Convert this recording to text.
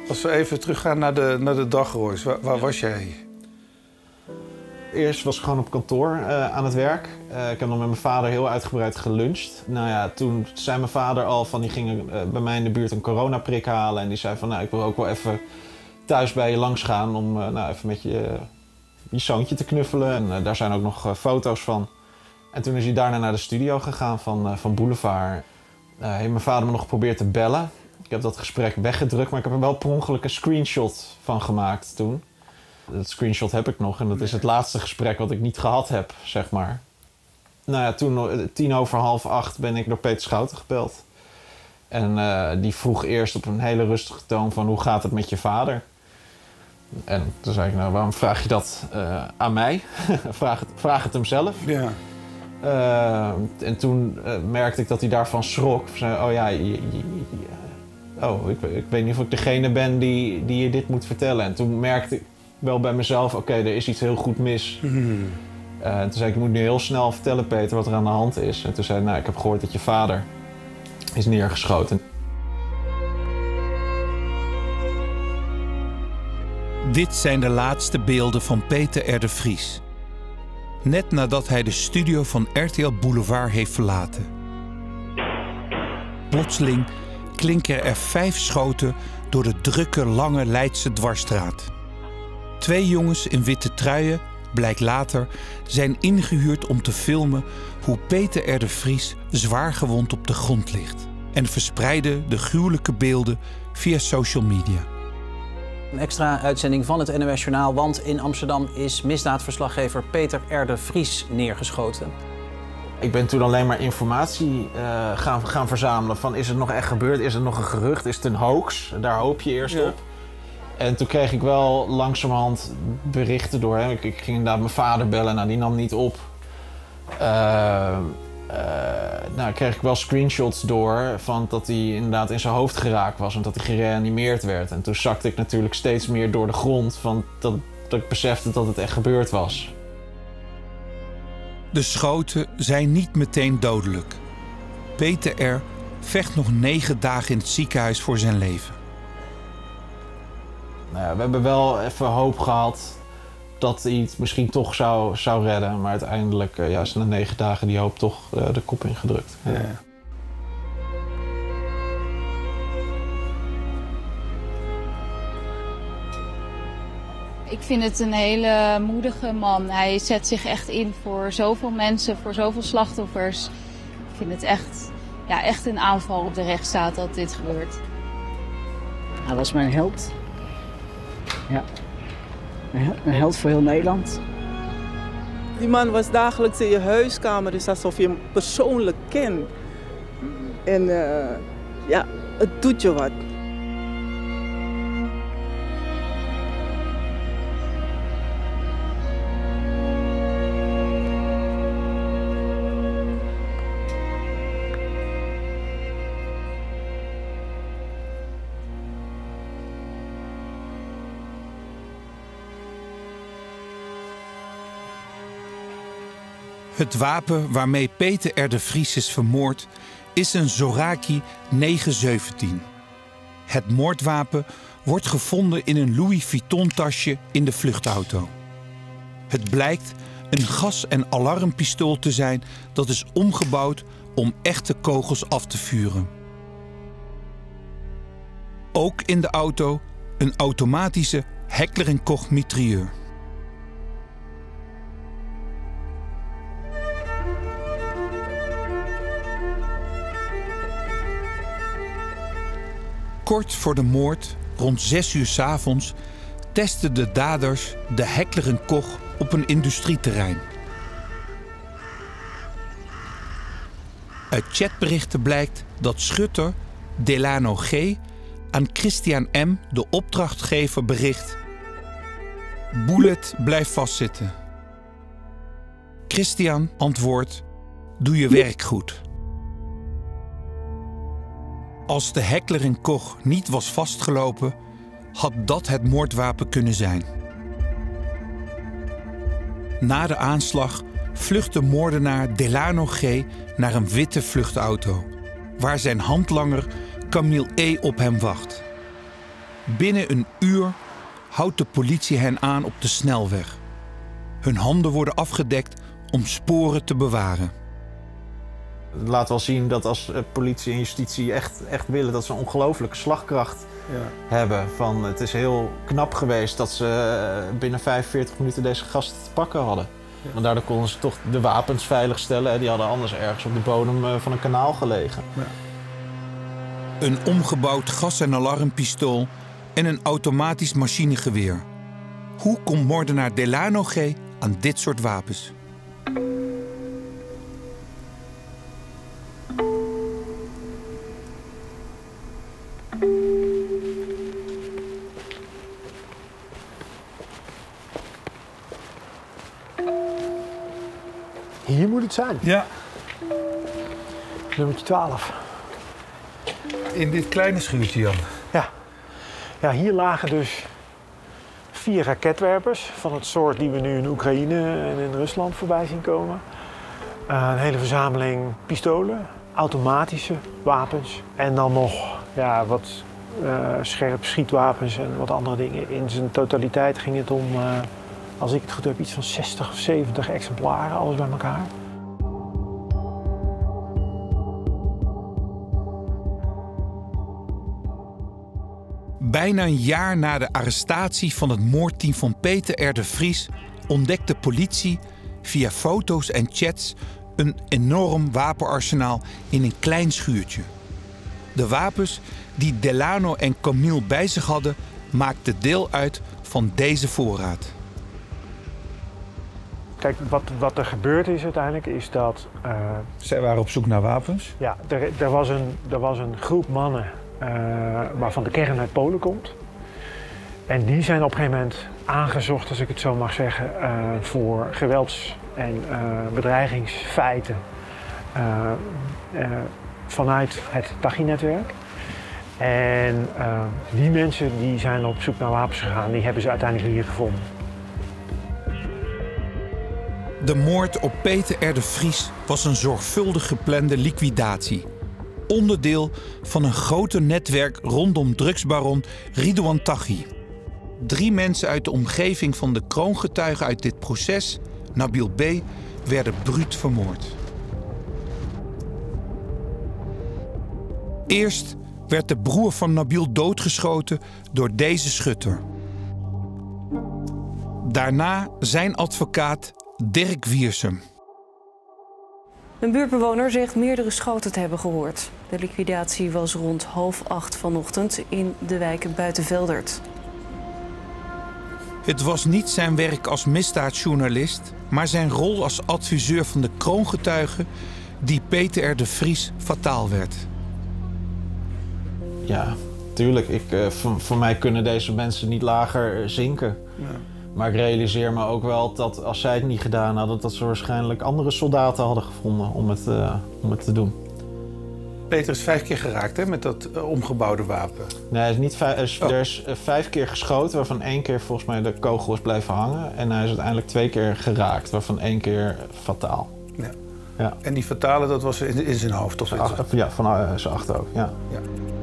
Als we even teruggaan naar de dag, Royce. Waar was jij? Eerst was ik gewoon op kantoor aan het werk. Ik heb nog met mijn vader heel uitgebreid geluncht. Nou ja, toen zei mijn vader al van die ging bij mij in de buurt een coronaprik halen. En die zei van nou, ik wil ook wel even thuis bij je langs gaan om nou, even met je zoontje te knuffelen. En daar zijn ook nog foto's van. En toen is hij daarna naar de studio gegaan van Boulevard. Heeft mijn vader me nog geprobeerd te bellen. Ik heb dat gesprek weggedrukt, maar ik heb er wel per ongeluk een screenshot van gemaakt toen. Dat screenshot heb ik nog en dat is het laatste gesprek wat ik niet gehad heb, zeg maar. Nou ja, toen 7:50 ben ik door Peter Schouten gebeld. En die vroeg eerst op een hele rustige toon van hoe gaat het met je vader? En toen zei ik, nou waarom vraag je dat aan mij? vraag het hem zelf. Ja. En toen merkte ik dat hij daarvan schrok. Zei, oh ja, ik weet niet of ik degene ben die je dit moet vertellen. En toen merkte ik wel bij mezelf, oké, er is iets heel goed mis. En toen zei ik moet nu heel snel vertellen, Peter, wat er aan de hand is. En toen zei hij, nou, ik heb gehoord dat je vader is neergeschoten. Dit zijn de laatste beelden van Peter R. de Vries. Net nadat hij de studio van RTL Boulevard heeft verlaten. Plotseling klinken er 5 schoten door de drukke, lange Leidse dwarsstraat. 2 jongens in witte truien, blijkt later, zijn ingehuurd om te filmen hoe Peter R. de Vries zwaar gewond op de grond ligt. En verspreiden de gruwelijke beelden via social media. Een extra uitzending van het NOS Journaal, want in Amsterdam is misdaadverslaggever Peter R. de Vries neergeschoten. Ik ben toen alleen maar informatie gaan verzamelen van is het nog echt gebeurd, is het nog een gerucht, is het een hoax? Daar hoop je eerst op. En toen kreeg ik wel langzamerhand berichten door. Hè. Ik ging inderdaad mijn vader bellen, nou die nam niet op. Nou kreeg ik wel screenshots door van dat hij inderdaad in zijn hoofd geraakt was en dat hij gereanimeerd werd. En toen zakte ik natuurlijk steeds meer door de grond van dat ik besefte dat het echt gebeurd was. De schoten zijn niet meteen dodelijk. Peter R. vecht nog 9 dagen in het ziekenhuis voor zijn leven. Nou ja, we hebben wel even hoop gehad dat hij het misschien toch zou redden. Maar uiteindelijk is na 9 dagen die hoop toch de kop ingedrukt. Ja. Ja. Ik vind het een hele moedige man. Hij zet zich echt in voor zoveel mensen, voor zoveel slachtoffers. Ik vind het echt een aanval op de rechtsstaat dat dit gebeurt. Hij was mijn held. Ja. Een held voor heel Nederland. Die man was dagelijks in je huiskamer, dus alsof je hem persoonlijk kent. En het doet je wat. Het wapen waarmee Peter R. de Vries is vermoord is een Zoraki 917. Het moordwapen wordt gevonden in een Louis Vuitton-tasje in de vluchtauto. Het blijkt een gas- en alarmpistool te zijn dat is omgebouwd om echte kogels af te vuren. Ook in de auto een automatische Heckler & Koch mitrailleur. Kort voor de moord, rond 6 uur 's avonds, testen de daders de Heckler & Koch op een industrieterrein. Uit chatberichten blijkt dat schutter Delano G. aan Christian M., de opdrachtgever, bericht: Bullet, blijf vastzitten. Christian antwoordt: doe je werk goed. Als de Heckler & Koch niet was vastgelopen, had dat het moordwapen kunnen zijn. Na de aanslag vlucht de moordenaar Delano G. naar een witte vluchtauto, waar zijn handlanger Camille E. op hem wacht. Binnen een uur houdt de politie hen aan op de snelweg. Hun handen worden afgedekt om sporen te bewaren. Het laat wel zien dat als politie en justitie echt willen dat ze een ongelooflijke slagkracht hebben. Het is heel knap geweest dat ze binnen 45 minuten deze gasten te pakken hadden. Ja. Want daardoor konden ze toch de wapens veiligstellen. Die hadden anders ergens op de bodem van een kanaal gelegen. Ja. Een omgebouwd gas- en alarmpistool en een automatisch machinegeweer. Hoe komt moordenaar Delano G. aan dit soort wapens? Hier moet het zijn. Ja. Nummertje 12. In dit kleine schuurtje, Jan. Ja. Ja, hier lagen dus 4 raketwerpers van het soort die we nu in Oekraïne en in Rusland voorbij zien komen. Een hele verzameling pistolen, automatische wapens en dan nog wat scherp schietwapens en wat andere dingen. In zijn totaliteit ging het om, als ik het goed heb, iets van 60 of 70 exemplaren, alles bij elkaar. Bijna een jaar na de arrestatie van het moordteam van Peter R. de Vries ontdekt de politie via foto's en chats een enorm wapenarsenaal in een klein schuurtje. De wapens die Delano en Camille bij zich hadden maakten deel uit van deze voorraad. Kijk, wat er gebeurd is uiteindelijk is dat... Zij waren op zoek naar wapens? Ja, er was een groep mannen waarvan de kern uit Polen komt. En die zijn op een gegeven moment aangezocht, als ik het zo mag zeggen, voor gewelds- en bedreigingsfeiten vanuit het Taghi-netwerk. En die mensen die zijn op zoek naar wapens gegaan, die hebben ze uiteindelijk hier gevonden. De moord op Peter R. de Vries was een zorgvuldig geplande liquidatie. Onderdeel van een groter netwerk rondom drugsbaron Ridouan Taghi. 3 mensen uit de omgeving van de kroongetuigen uit dit proces, Nabil B., werden bruut vermoord. Eerst werd de broer van Nabil doodgeschoten door deze schutter. Daarna zijn advocaat Dirk Wiersum. Een buurtbewoner zegt meerdere schoten te hebben gehoord. De liquidatie was rond 7:30 vanochtend in de wijk Buitenveldert. Het was niet zijn werk als misdaadjournalist, maar zijn rol als adviseur van de kroongetuigen die Peter R. de Vries fataal werd. Ja, tuurlijk. Voor mij kunnen deze mensen niet lager zinken. Ja. Maar ik realiseer me ook wel dat als zij het niet gedaan hadden, dat ze waarschijnlijk andere soldaten hadden gevonden om het te doen. Peter is 5 keer geraakt, hè, met dat omgebouwde wapen. Nee, er is 5 keer geschoten, waarvan 1 keer volgens mij de kogel is blijven hangen. En hij is uiteindelijk 2 keer geraakt, waarvan 1 keer fataal. Ja. Ja. En die fatale, dat was in zijn hoofd, toch? Ja, van zijn achterhoofd, ja.